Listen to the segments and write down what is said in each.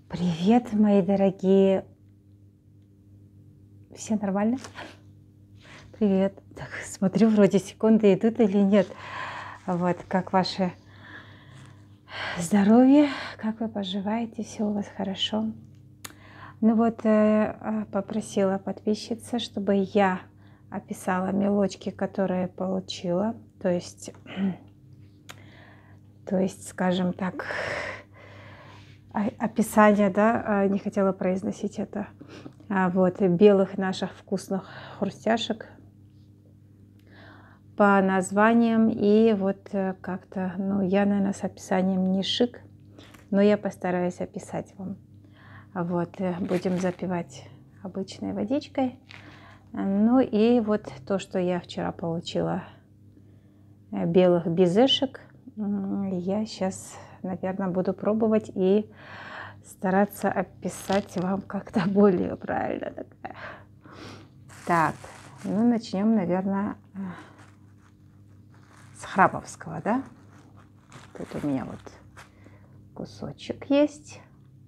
Привет, мои дорогие. Все нормально? Привет. Так, смотрю, вроде секунды идут или нет. Вот, как ваше здоровье? Как вы поживаете? Все у вас хорошо? Ну вот, попросила подписчица, чтобы я описала мелочки, которые получила. То есть, скажем так, описание, да, не хотела произносить это. Вот, белых наших вкусных хрустяшек по названиям. И вот как-то, ну, я, наверное, с описанием не шик, но я постараюсь описать вам. Вот, будем запивать обычной водичкой. Ну и вот то, что я вчера получила белых безешек, я сейчас, наверное, буду пробовать и стараться описать вам как-то более правильно. Так, ну начнем, наверное, с храповского, да? Тут у меня вот кусочек есть.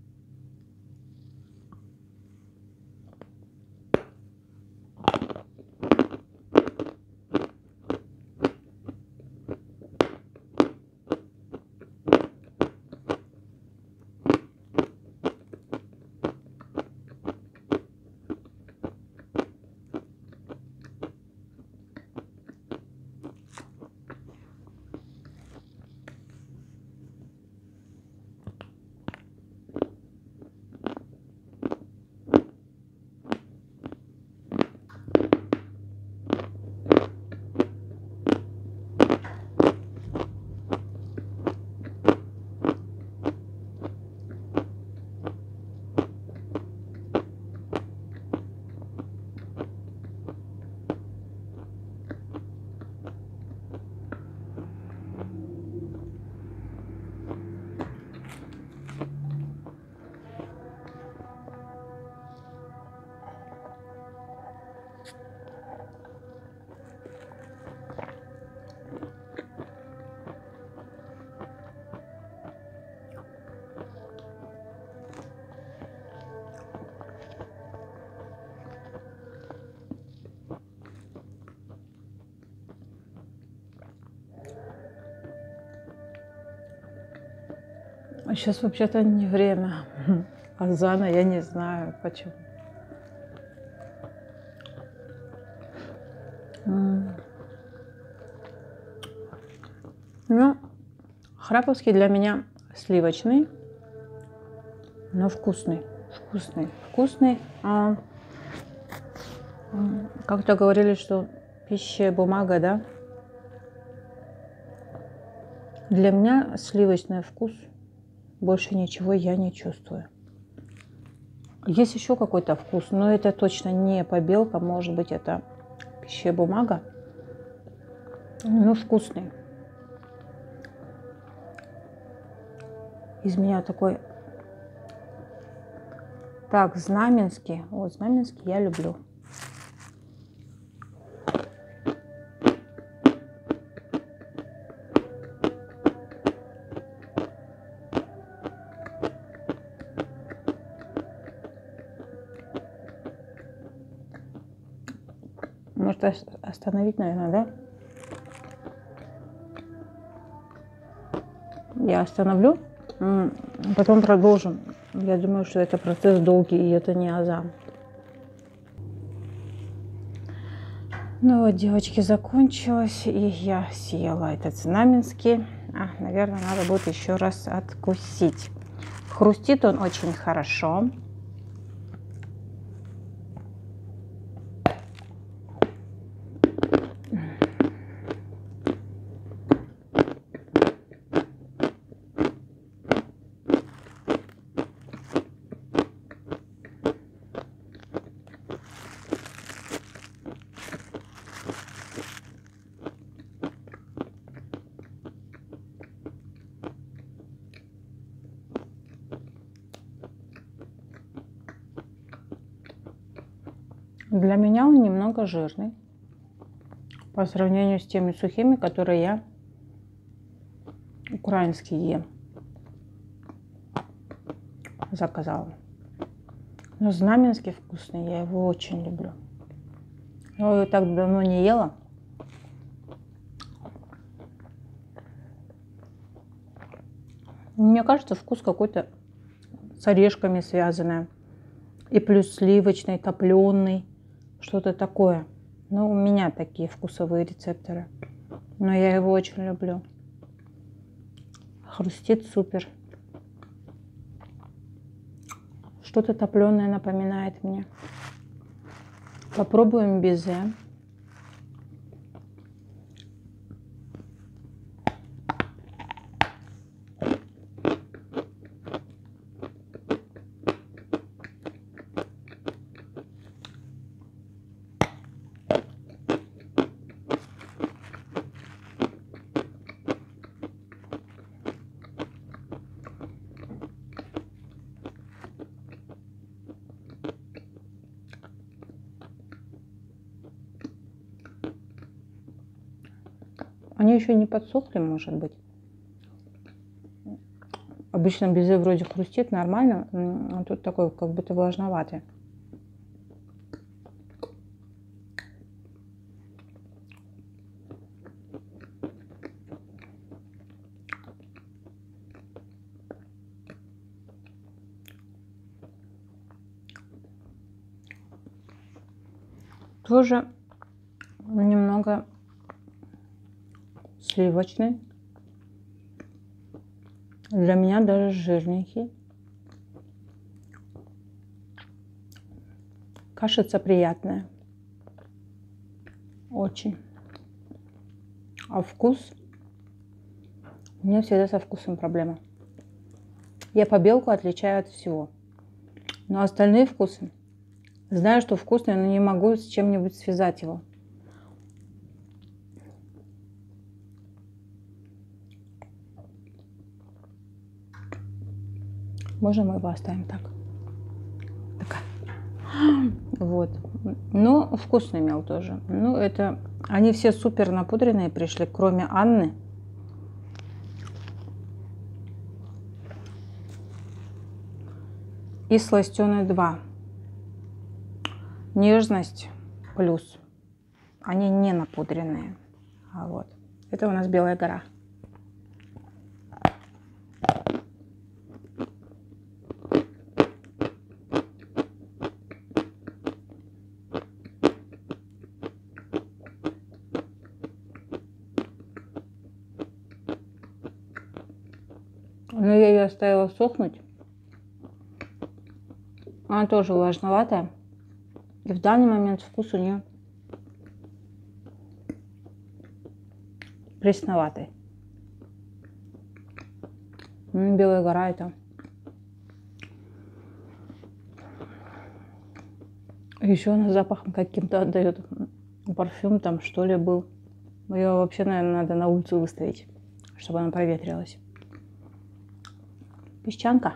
Сейчас вообще-то не время азана, я не знаю почему. Ну, храповский для меня сливочный, но вкусный. Вкусный. Как-то говорили, что пища бумага, да? Для меня сливочный вкус. Больше ничего я не чувствую. Есть еще какой-то вкус, но это точно не побелка. Может быть, это пища бумага. Ну, вкусный. Из меня такой... Так, знаменский. Вот, знаменский я люблю. Может, остановить, наверное, да? Я остановлю, потом продолжим. Я думаю, что это процесс долгий, и это не аза. Ну вот, девочки, закончилось, и я съела этот знаменский. Наверное, надо будет еще раз откусить. Хрустит он очень хорошо. Для меня он немного жирный по сравнению с теми сухими, которые я украинские ем. заказала. Но знаменский вкусный, я его очень люблю. Я его так давно не ела. Мне кажется, вкус какой-то с орешками связанный. И плюс сливочный, топленый, что-то такое. Ну, у меня такие вкусовые рецепторы. Но я его очень люблю. Хрустит супер. Что-то топленое напоминает мне. Попробуем безе. Они еще не подсохли, может быть. Обычно безе вроде хрустит нормально, а тут такой как будто влажноватый. Тоже немного сливочный. Для меня даже жирненький. Кашица приятная. Очень. А вкус? У меня всегда со вкусом проблема. Я побелку отличаю от всего. Но остальные вкусы, знаю, что вкусный, но не могу с чем-нибудь связать его. Можно мы его оставим так? Вот. Но вкусный мел тоже. Ну, это... Они все супер напудренные пришли, кроме Анны. И сластены 2. Нежность плюс. Они не напудренные. А вот. Это у нас Белая гора. Но я ее оставила сохнуть. Она тоже влажноватая. И в данный момент вкус у нее пресноватый. Белая гора это. Еще она запахом каким-то отдает. Парфюм там что ли был. Ее вообще, наверное, надо на улицу выставить, чтобы она проветрилась. Песчанка.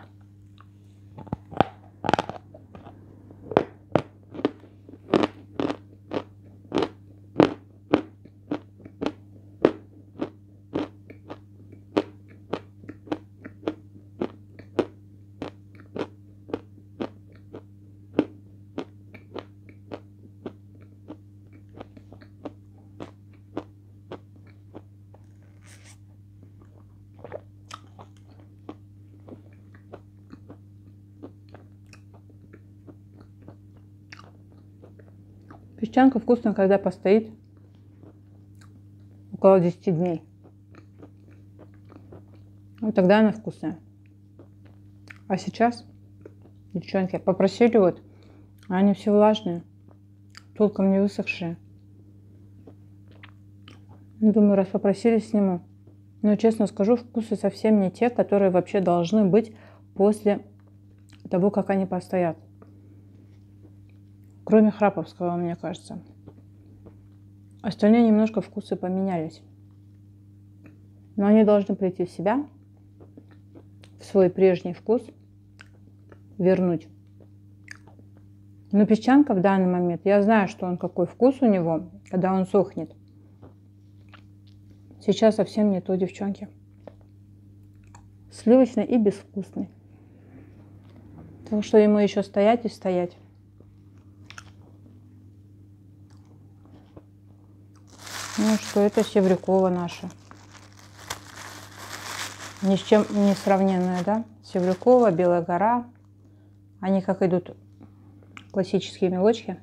Песчанка вкусная, когда постоит около 10 дней. Вот тогда она вкусная. А сейчас девчонки попросили вот, они все влажные, толком не высохшие. Думаю, раз попросили, сниму. Но честно скажу, вкусы совсем не те, которые вообще должны быть после того, как они постоят. Кроме храповского, мне кажется. Остальные немножко вкусы поменялись. Но они должны прийти в себя, в свой прежний вкус вернуть. Но песчанка в данный момент, я знаю, что он какой вкус у него, когда он сохнет. Сейчас совсем не то, девчонки. Сливочный и безвкусный. Так что ему еще стоять и стоять. Ну что, это Севрюкова наша. Ни с чем не сравненная, да? Севрюкова, Белая гора. Они как идут, классические мелочки.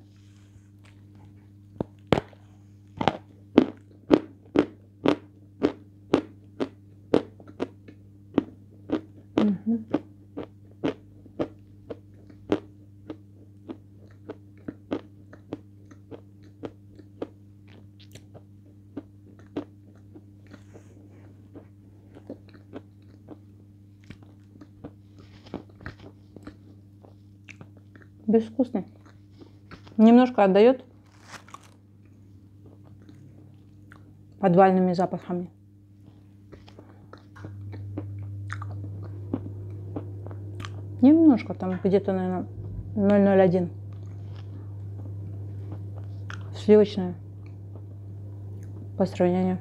Угу. Безвкусный. Немножко отдает подвальными запахами. Немножко, там где-то, наверное, 0,01. Сливочное по сравнению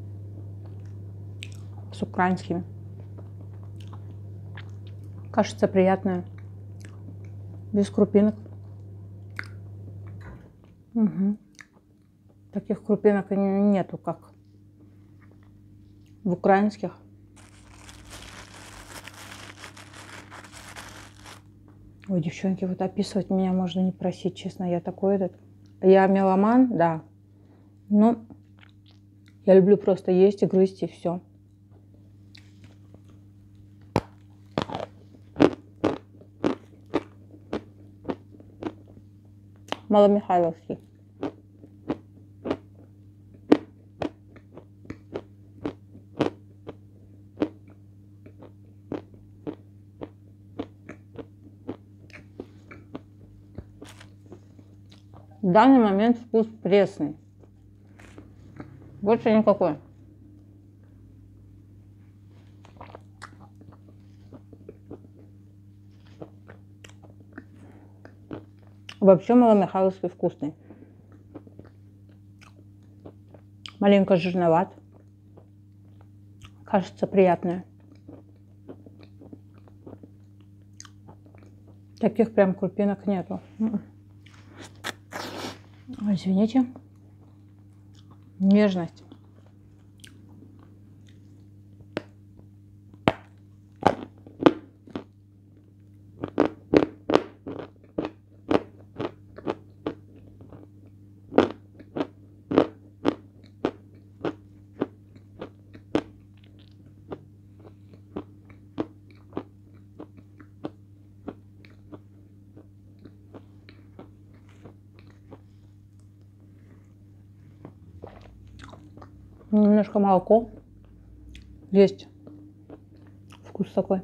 с украинскими. Кажется, приятная. Без крупинок. Угу. Таких крупинок нету, как в украинских. Ой, девчонки, вот описывать меня можно не просить, честно. Я такой этот. Я меломан, да. Но я люблю просто есть и грызть, и все. Маломихайловский. В данный момент вкус пресный. Больше никакой. Вообще Маломихайловский вкусный. Маленько жирноват. Кажется, приятное. Таких прям крупинок нету. Извините. Нежность. Немножко молоко. Есть вкус такой.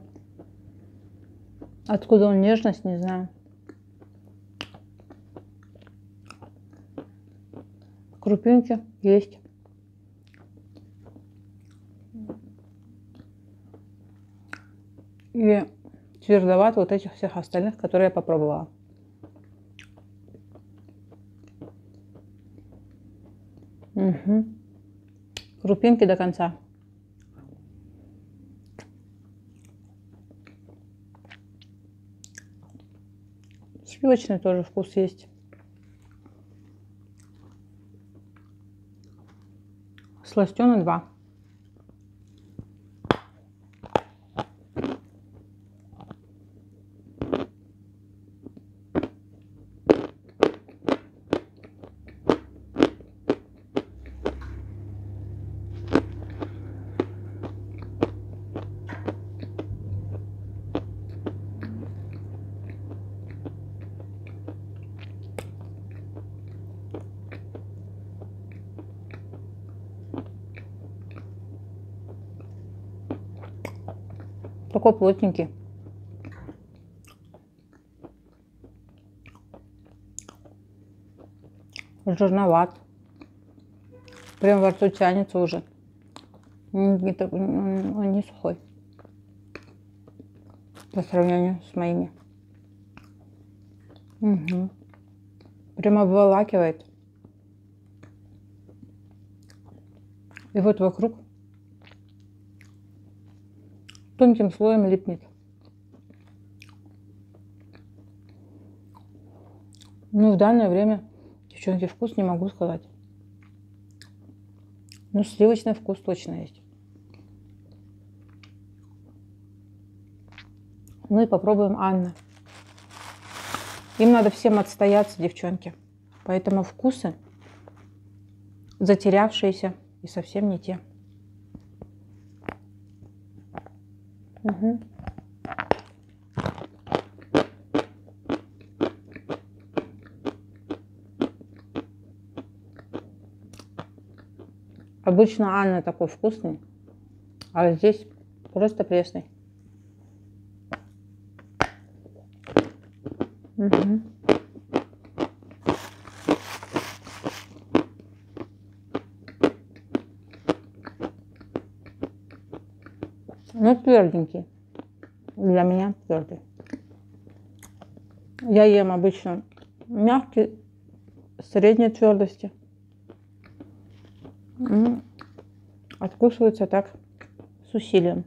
Откуда он, нежность, не знаю. Крупинки есть. И твердоват вот этих всех остальных, которые я попробовала. Угу. Крупинки до конца. Сливочный тоже вкус есть. Сластены 2. Такой плотненький. Жирноват. Прям во рту тянется уже. Он не сухой. По сравнению с моими. Угу. Прям обволакивает. И вот вокруг тонким слоем липнет. Ну, в данное время, девчонки, вкус не могу сказать. Ну, сливочный вкус точно есть. Ну и попробуем Анны. Им надо всем отстояться, девчонки. Поэтому вкусы затерявшиеся и совсем не те. Угу. Обычно Анна такой вкусный, а здесь просто пресный. Угу. Ну, тверденький. Для меня твердый. Я ем обычно мягкий, средней твердости. Откусывается так с усилием.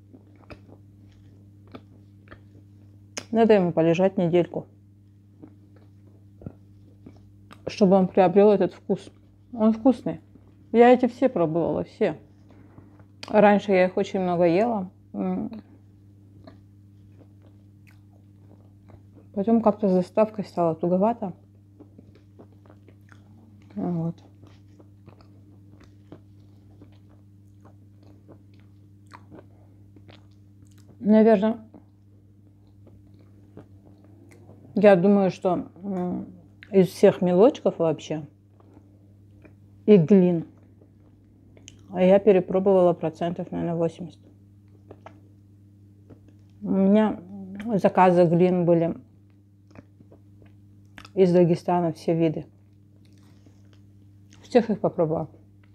Надо ему полежать недельку, чтобы он приобрел этот вкус. Он вкусный. Я эти все пробовала, все. Раньше я их очень много ела. Потом как-то с доставкой стало туговато. Вот. Наверное, я думаю, что из всех мелочков вообще и глин я перепробовала процентов, наверное, 80. У меня заказы глин были из Дагестана, все виды. Всех их попробовала.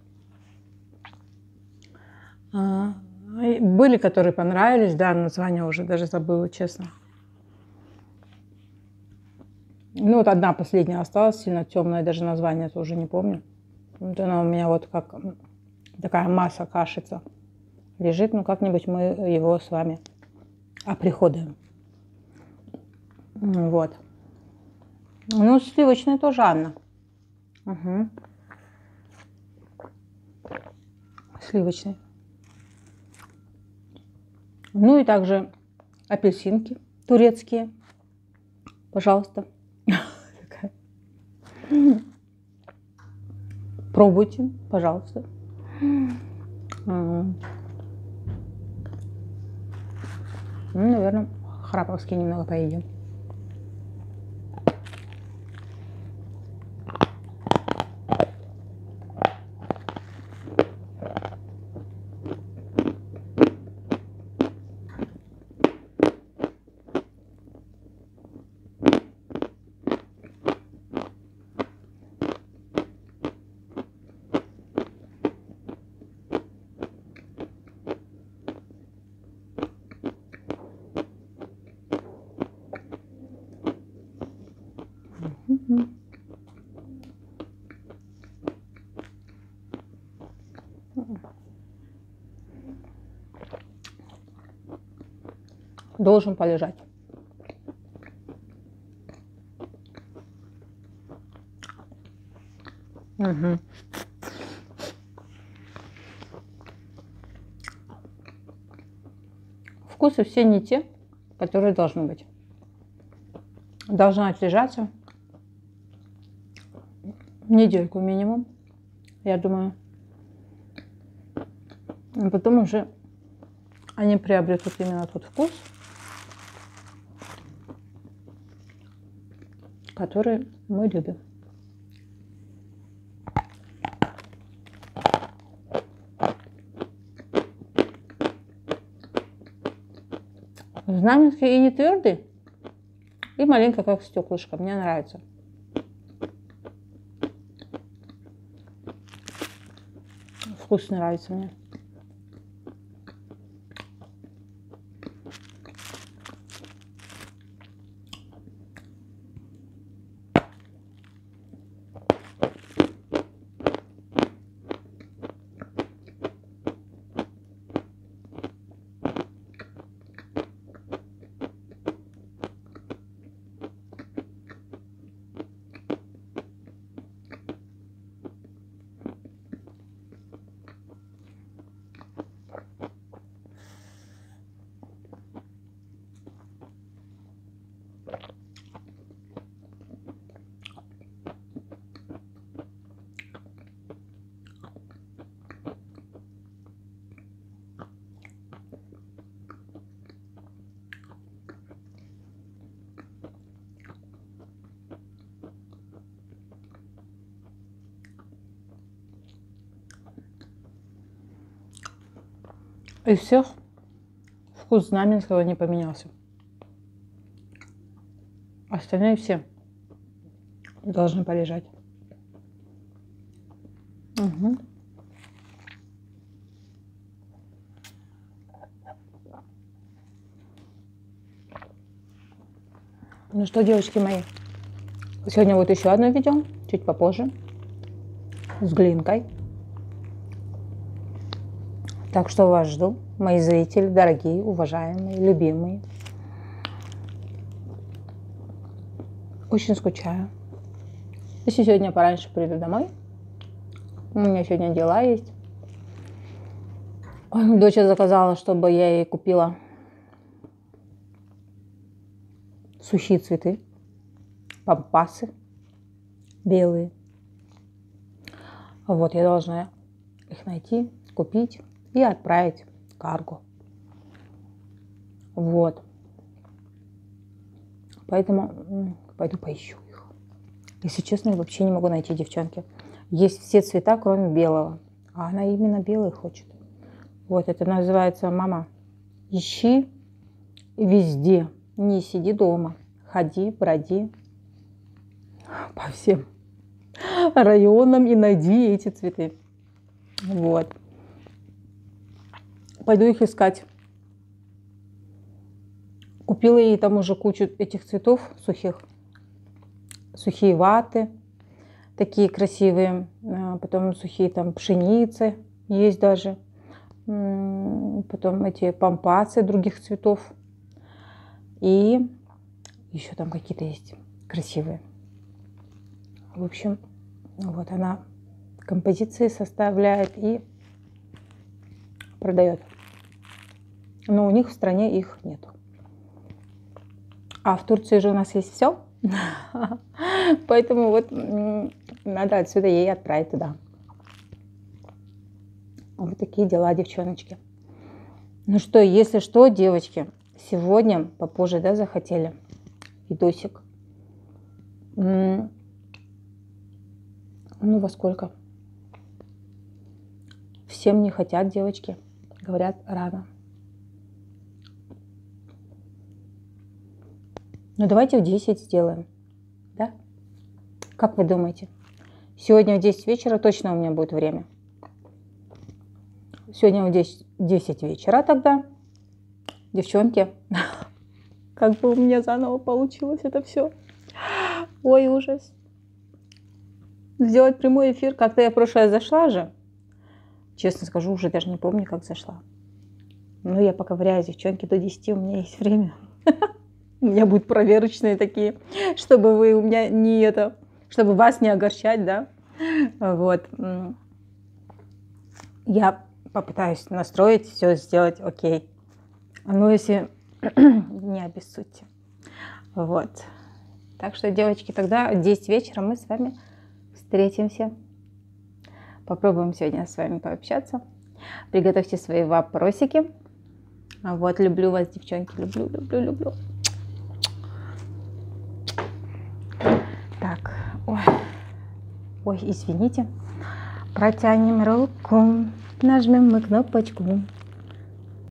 Были, которые понравились, да, название уже даже забыла, честно. Ну, вот одна последняя осталась, сильно темная, даже название тоже не помню. Вот она у меня вот как такая масса кашица лежит, ну, как-нибудь мы его с вами оприходуем. Вот. Ну, сливочный тоже Анна. Угу. Сливочный. Ну и также апельсинки турецкие. Пожалуйста. Пробуйте, пожалуйста. Ну, наверное, храповский немного поедим. Должен полежать. Угу. Вкусы все не те, которые должны быть. Должна отлежаться недельку минимум, я думаю. А потом уже они приобретут именно тот вкус, который мы любим. Знаменский и не твердый, и маленько как стеклышко. Мне нравится. Вкус нравится мне. Из всех вкус знаменского не поменялся. Остальные все должны полежать. Угу. Ну что, девочки мои, сегодня вот еще одно видео, чуть попозже, с глинкой. Так что вас жду, мои зрители, дорогие, уважаемые, любимые. Очень скучаю. Если сегодня пораньше приду домой, у меня сегодня дела есть. Дочь заказала, чтобы я ей купила сухие цветы, пампасы белые. Вот, я должна их найти, купить и отправить карго. Вот. Поэтому пойду поищу их. Если честно, я вообще не могу найти, девчонки. Есть все цвета, кроме белого. А она именно белый хочет. Вот, это называется: мама, ищи везде. Не сиди дома. Ходи, броди по всем районам и найди эти цветы. Вот. Пойду их искать. Купила ей там уже кучу этих цветов сухих. Сухие ваты, такие красивые. Потом сухие там пшеницы есть даже. Потом эти пампасы других цветов. И еще там какие-то есть красивые. В общем, вот она композиции составляет и продает. Но у них в стране их нет. А в Турции же у нас есть все. Поэтому вот надо отсюда ей отправить туда. Вот такие дела, девчоночки. Ну что, если что, девочки, сегодня попозже, да, захотели видосик. Ну, во сколько? Всем не хотят, девочки. Говорят, рано. Ну, давайте в 10 сделаем. Да? Как вы думаете? Сегодня в 10 вечера точно у меня будет время. Сегодня в 10 вечера тогда. Девчонки, как бы у меня заново получилось это все. Ой, ужас. Сделать прямой эфир. Как-то я в прошлое зашла же. Честно скажу, уже даже не помню, как зашла. Но я поковыряю, девчонки, до 10 у меня есть время. У меня будут проверочные такие, чтобы вы у меня не это, чтобы вас не огорчать, да. Вот. Я попытаюсь настроить, все сделать окей. Но если не обессудьте. Вот. Так что, девочки, тогда в 10 вечера мы с вами встретимся. Попробуем сегодня с вами пообщаться. Приготовьте свои вопросики. Вот, люблю вас, девчонки. Люблю, люблю, люблю. Так, ой, извините. Протянем руку, нажмем мы кнопочку.